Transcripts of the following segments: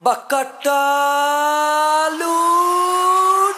Bakatalun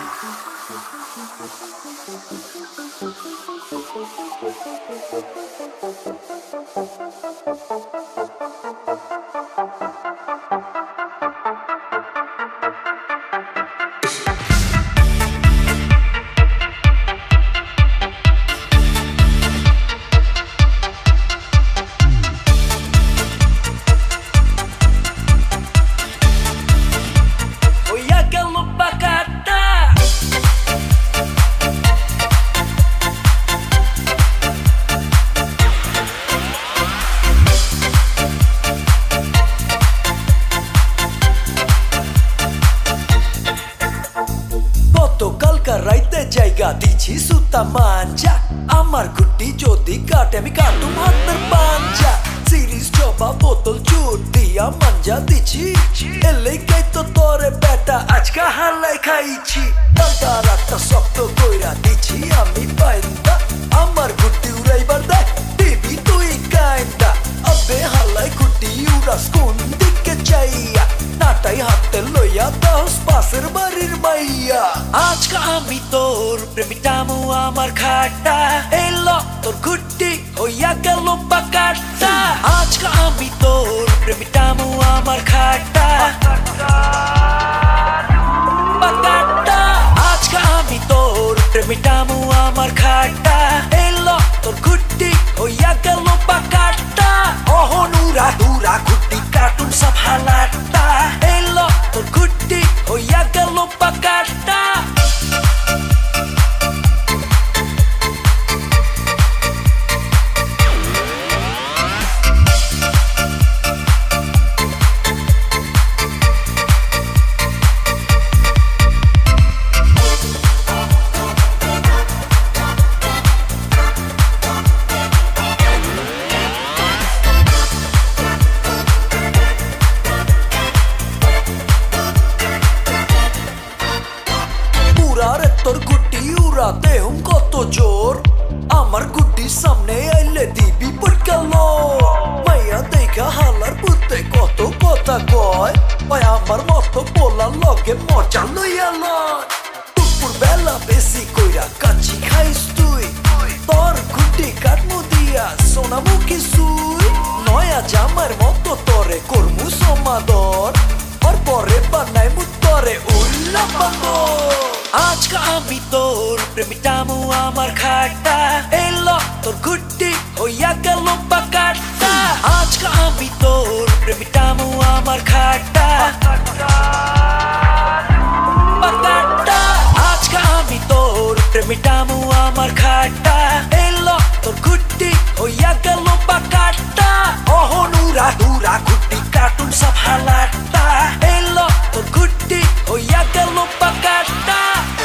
রাইতে জায়গা দিছি সুতা মাঞ্জা আমার গুটি যদি কাটে আমি কাটুম হাতের পাঞ্জা সিরিজ জবা বোতল চুট দিয়া মাঞ্জা দিছি এলেই গাইতো তোরে বেটা আজকা হালাই খাইছি টালটা রাতটা শক্ত কইরা দিছি আমি বাইন্দা আমার গুটি উড়াইবার দেয় দিবি তুই কাইন্দা আবে হালাই গুটি উড়াস কোন দিকে চাইয়া নাটাই হাতে লইয়া দশ পাশের বাড়ির মাইয়া আজকা আমি তোর প্রেমিটামু আমার খাটা এলো তোর গুটি হইয়া গেল বাকাটা আজকা আমি তোর প্রেমিটামু আমার খাটা বাকাটা আজকা আমি তোর প্রেমিটামু আমার খাটা এলো তোর গুটি হইয়া গেল বাকাটা অহনুরা দুরা গুটি কাটুন সব হালাটা এলো তোর গুটি হইয়া গেল বাকাটা তোর গুটি উড়াতে হুম কত জোর আমার গুটির সামনে আইলে দিবি পড়কাল মাইয়া দেখা হালার পুতে কত কথা কয় ওই আমার মতো বলার লগে মজা লইয়া লয় দুপুর বেলা বেশি কইরা কাচি খাইস তুই তোর গুটি কাটমু দিয়া সোনামুখী সুই নয়া জামার মতো তোরে করমু সমাদর ওর পরে বানাই মু তোরে উল্লা পাবো আজকা আমি তোর প্রেমিটামু আমার খাটা এলো তোর গুটি হইয়া গেল বাকাটা আজকা আমি তোর প্রেমিটামু আমার খাটা বাকাটা আজকা আমি তোর প্রেমিটামু আমার খাটা এলো তোর গুটি হইয়া গেল বাকাটা অহনুরা দুরা গুটি কাটুন সব হালাটা এলো তোর গুটি হইয়া গেল বাকাটা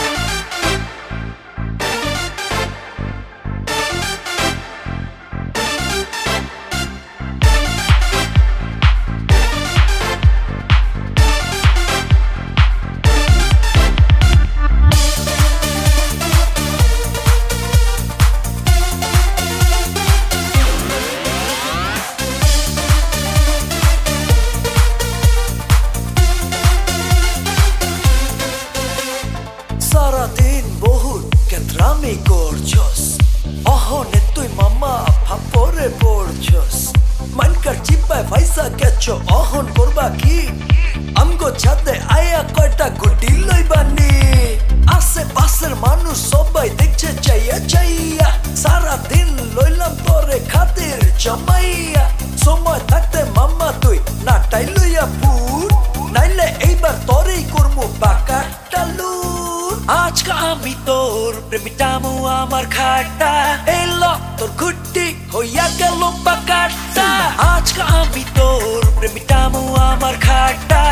সারাদিন বহুত কেন্দ্রামি করছস অহনে তুই মামা ফাপরে পড়ছস মানকার চিপায় ভাইসা গেছো অহন করবা কি আমগো ছাদে আয়া কয়টা গুটি লইবানি আশেপাশের মানুষ সবাই দেখছে চাইয়া চাইয়া সারাদিন লইলাম তোরে খাতির জমাইয়া সময় থাকতে মামা তুই নাটাই লইয়া পুর নাইলে এইবার তোরেই করমু বাকাটালু আজকা আমি তোর প্রেমিটামু আমার খাটা এলো তোর গুটি হইয়া গেল বাকাটা আজকা আমি তোর প্রেমিটামু আমার খাটা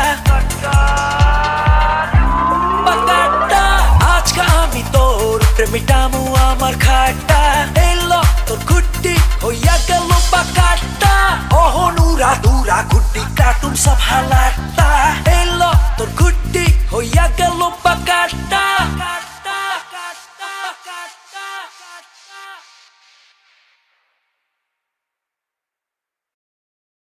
বাকাটা আজকা আমি তোর প্রেমিটামু আমার খাটা এলো তোর গুটি হইয়া গেল বাকাটা অহনুরা দুরা গুটি কাটুন সব হালা